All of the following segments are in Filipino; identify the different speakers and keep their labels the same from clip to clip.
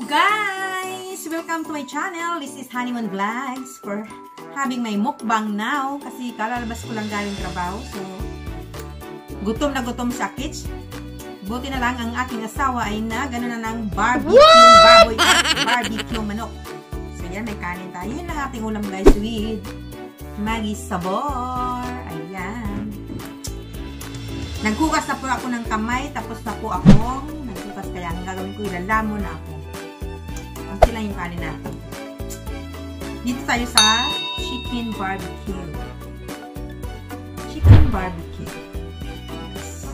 Speaker 1: guys! Welcome to my channel. This is Honeymoon Vlogs for having my mukbang now kasi kalalabas ko lang galing trabaho. So, gutom na gutom sa kitchen. Buti na lang ang aking asawa ay na gano'n na ng barbecue baboy at barbecue manok. So, yan, may kanin tayo. Yun lang ating ulam guys with Maggi Sabor. Ayan. Naghugas na po ako ng kamay tapos na po akong naghugas kaya ang gagawin ko ilalamo na ako. Kasi lang yung kanin natin. Dito tayo sa chicken barbecue. Chicken barbecue. Yes.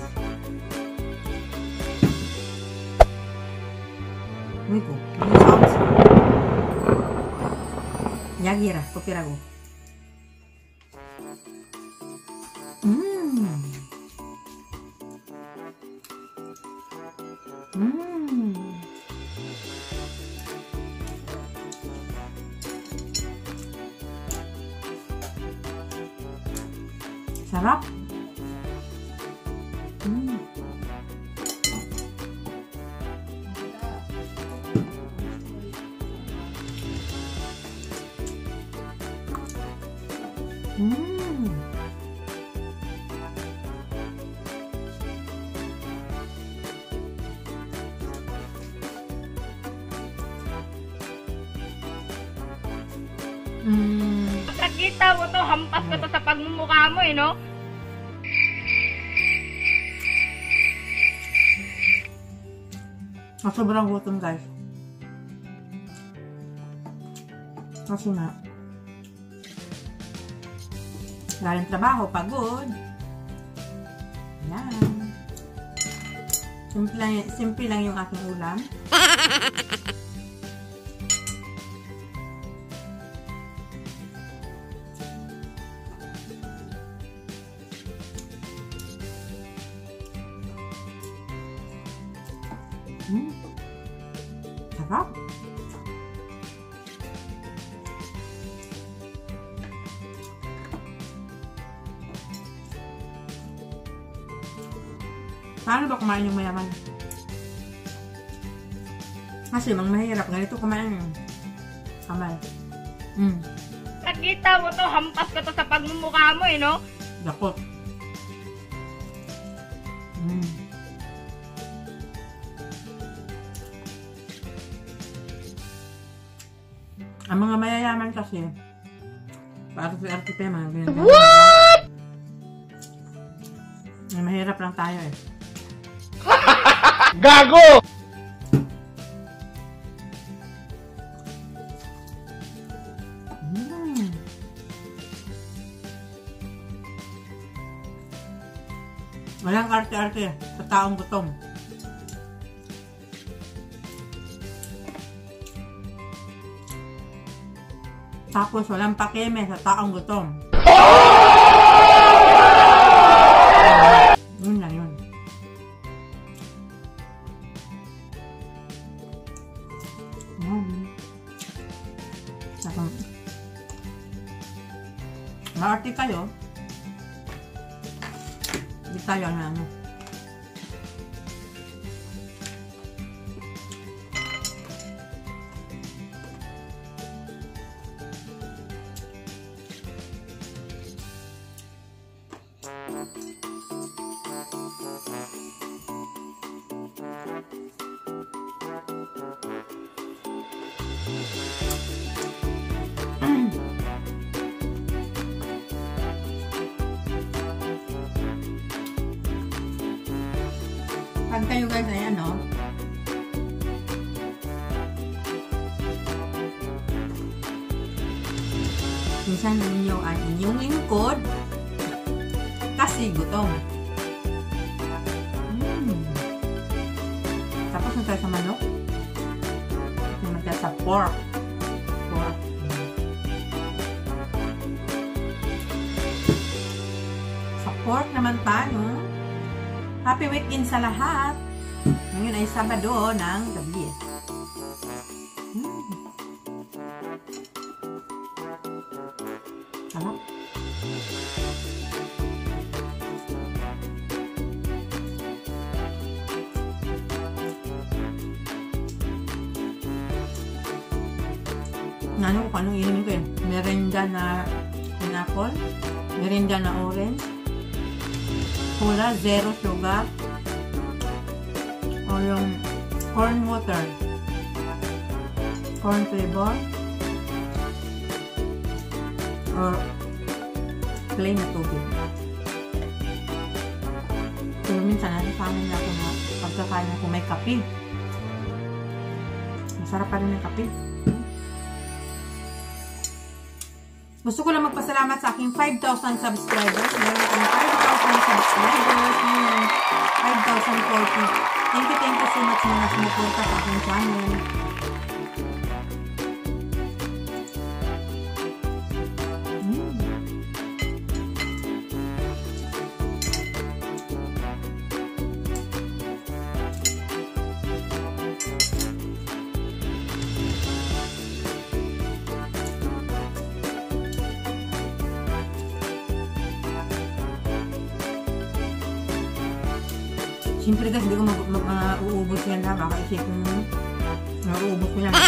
Speaker 1: Uy ko. Yung sounds. Yagira. Kopirago. Sarap.
Speaker 2: Pagkakita mo to, hampas ka to sa pagmumukha mo no?
Speaker 1: Sobrang gutom guys. Kasi nga galing trabaho, pagod. Yan. Simple lang yung aking ulam. Sarap. Paano ba kumain yung mayaman? Kasi mang mahirap ganito kumain yung kamay.
Speaker 2: Pagkita mo to, hampas ka to sa pagmumukha mo no?
Speaker 1: Dakot. Ang mga mayayaman kasi, para sa RTP, mga ganyan. What? Mahirap lang tayo eh.
Speaker 3: Gago! Walang arte-arte sa taong gutom. Tapos walang pakeme sa taong gutom. Yun na yun. Maarte kayo. Hindi tayo na ano. Pag kayo guys, ayan no. Minsan ninyo ay inyong lingkod kasi gutom. Tapos na tayo sa manok. Naman tayo sa pork. Sa pork naman tayo. Happy weekend sa lahat. Ngayon ay Sabado ng gabi. Sarap.
Speaker 1: Ano ko anong inumin ko eh. Merinda na pineapple. Merinda na orange. Cola, zero sugar. O yung corn water. Corn flavor. Or plain na tubig. Pero minsan nasasahan na ako na pagkakain ako may kape. Masarap pa rin yung kape. Gusto ko lang magpasalamat sa aking 5,000 subscribers. Meron akong 5,000 subscribers. Ngayon, 5,040. Thank you so much na sumuporta sa aking channel. Siyempre guys, hindi ko uubos yan ha. Baka isipin mo, uubos ko yan.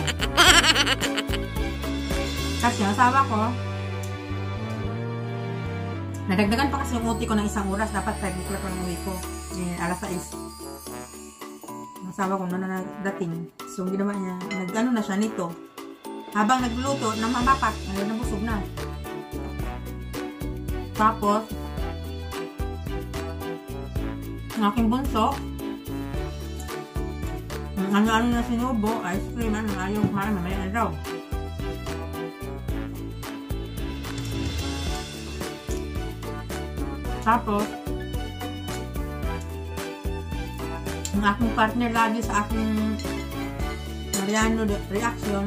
Speaker 1: Kasi ang asawa ko, nadagdagan pa kasi yung uti ko ng isang oras. Dapat 5 o'clock lang uwi ko. Alas 6. Ang asawa ko na nadating. So, ginawa niya, nag-ano na siya nito. Habang nagluluto, namapapat. Nabusog na. Tapos, ang aking bunso, ano-ano na sinubo, ice cream, ayaw kumain, mamaya na daw. Tapos, ang aking partner lagi sa aking Mariano reaction,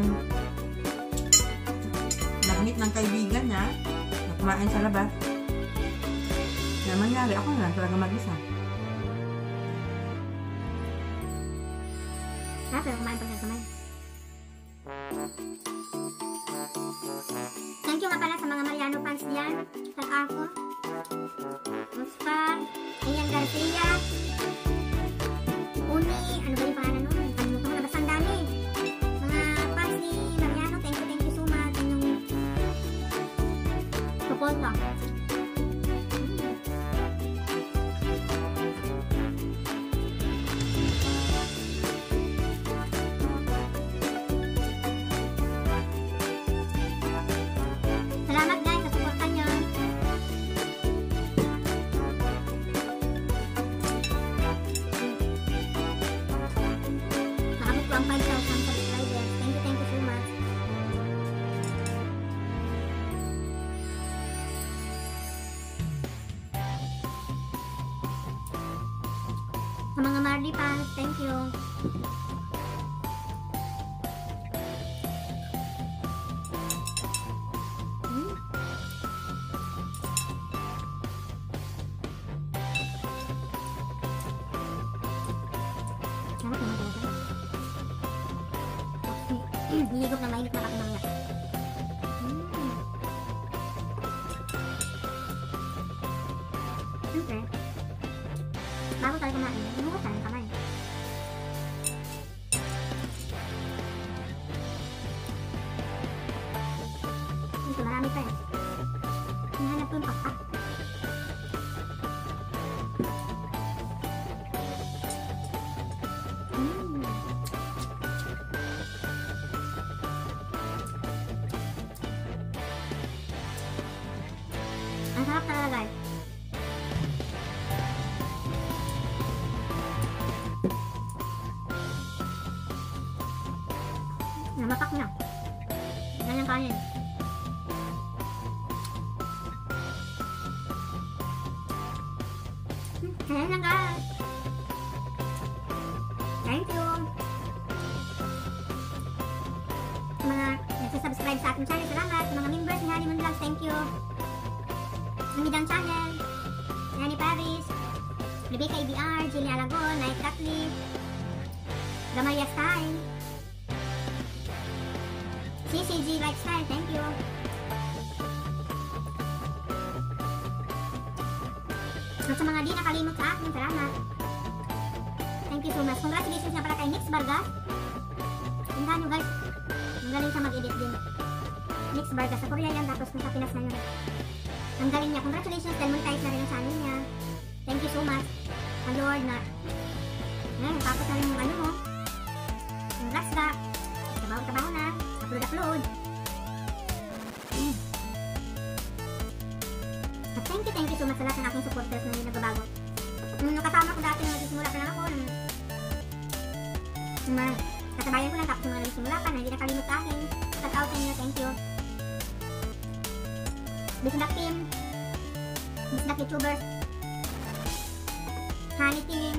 Speaker 1: nag-meet ng kaibigan niya, na kumain sa labas. Kaya mangyari, ako na talaga mag-isa.
Speaker 4: Pero kumain pag nagkamay. Thank you nga pala sa mga Mariano fans diyan. Sa ako. Oscar. Ian Garcia. Uni. Ano ba yung pangalan nun? Kalimutan ko na. Basta ang dami. Mga fans ni Mariano. Thank you so much. Inyong support ko. Salamat guys sa suportan nyo. Nakabot ko ang 5,000 subscribers. Thank you so much. Sa mga Marley fans, thank you. Hihigop na mainit na ako mga siyempre bago tayo kumain, lumutan ang kamay. Ito marami pa eh. Hinahanap ko yung pakpak. Ang sarap talaga guys. Namapak na. Yan yung kanin. Ayan lang guys. Thank you. Sa mga nagsasubscribe sa ating channel, salamat. Sa mga members ni Honeymoon Vlogs, thank you. Lumidang channel, Nani Paris, Rebecca EBR, Jilly Alagon, Night Kathleen, Gamalia Style, CCG Lifestyle, thank you. At sa mga di nakalimot sa akin, salamat. Thank you so much. Congratulations na pala kay Nix Vargas. Tandaan nyo guys, Galing siya mag-edit din. Mix Vargas. Sa Korea yan, tapos nasa Pinas na yun. Ang galing niya. Congratulations, dahil monetize na rin ang channel niya. Thank you so much. Ang Lord na. Ngayon, tapos na rin yung ano mo. Yung last ka. Trabaho na. Upload. At thank you so much sa lahat ng aking supporters na hindi nagbabago. Nung kasama ko dati nung nagsisimula pa lang ako, kasabayan ko lang tapos nung nagsisimula pa na hindi nakalimot sa akin. Shout out sa inyo, thank you. Bisdak team, Bisdak YouTubers, Honey team,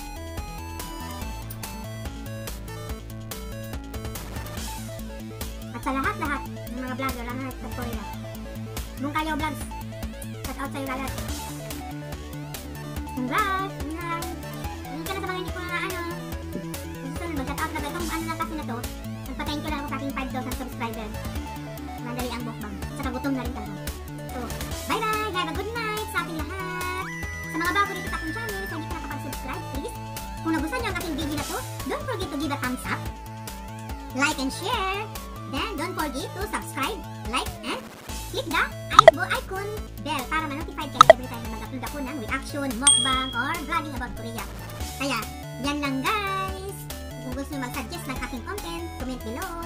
Speaker 4: at sa lahat-lahat ng mga vlogger lang sa Korea. Bungkayo Vlogs, shout out sa iyo lahat. Congrats! Hindi ka na sa mga hindi ko na susunod, mag-shout out na ba itong ano lang kasi na to, nagpa-thank you lang ako sa aking 5,000 subscriber. Madali ang mukbang. Saka gutom na rin talaga. So, bye-bye! Have a good night sa ating lahat! Sa mga bago dito sa aking channel, sa hindi ka nakapag-subscribe, please, kung nagustuhan niyo ang aking video na to, don't forget to give a thumbs up, like and share, then don't forget to subscribe, like, and click the icon bell para ma-notify kayo every time na mag-upload ako ng reaction, mukbang, or vlogging about Korea. Kaya, yan lang guys! Kung gusto nyo mag-suggest ng aking content, comment below.